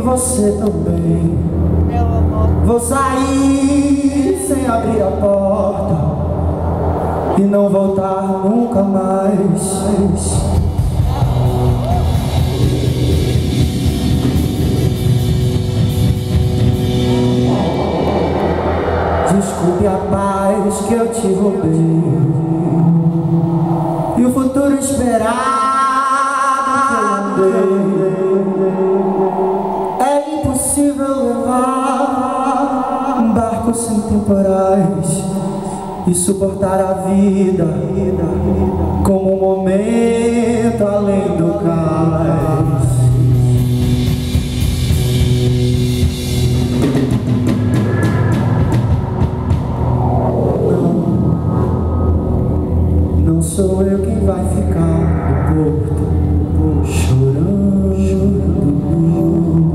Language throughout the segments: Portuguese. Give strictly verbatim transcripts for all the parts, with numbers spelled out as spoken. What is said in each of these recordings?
você também. Vou sair sem abrir a porta e não voltar nunca mais. Desculpe a paz que eu te roubei e o futuro esperado que eu andei. É impossível levar um barco sem temporais e suportar a vida como um momento além do cais. Não sou eu quem vai ficar no porto chorando, chorando.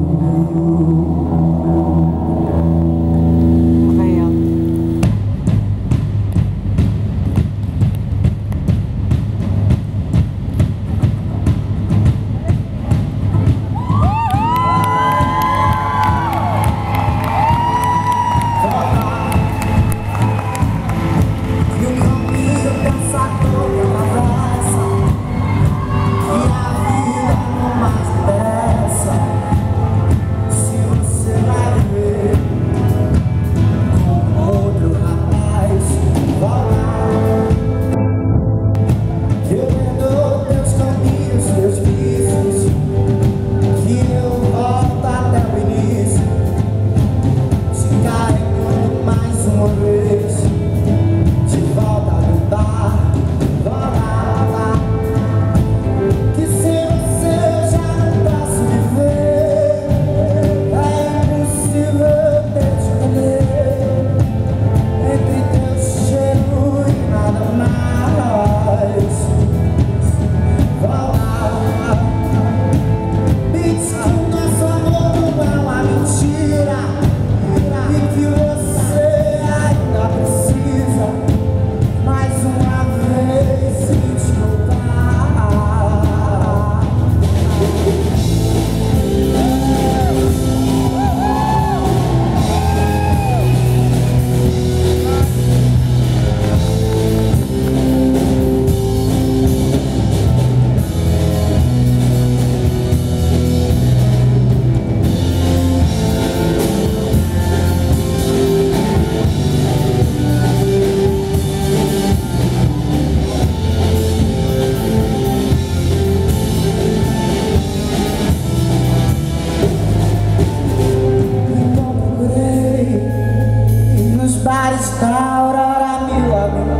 Da aurora me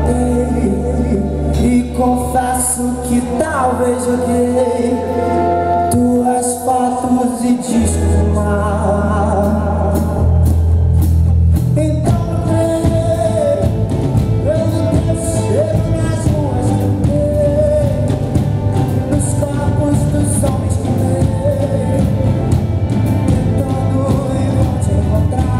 lamentei e confesso que talvez joguei tuas fotos e discos no mar. Então lembrei pelo teu cheiro nas ruas que andei, nos corpos dos homens que amei, tentando em vão te encontrar.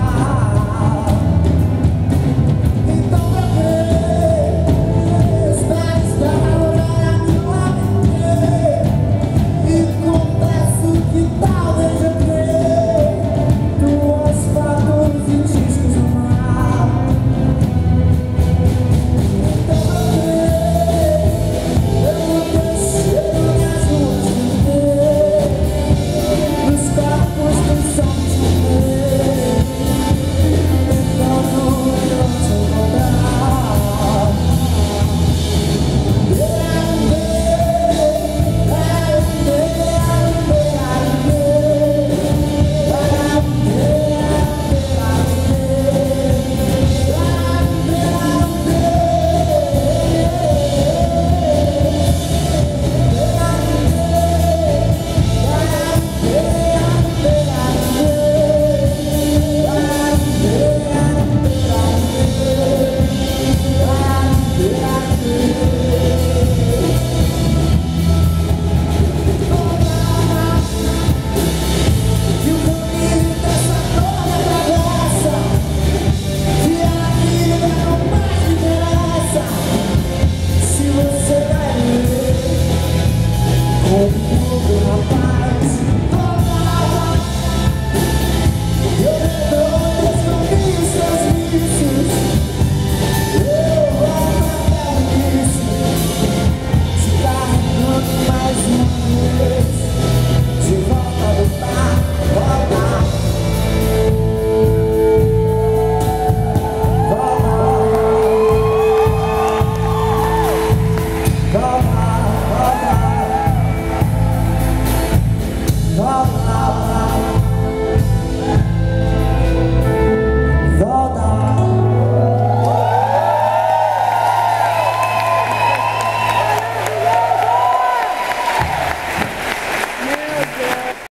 ao lado.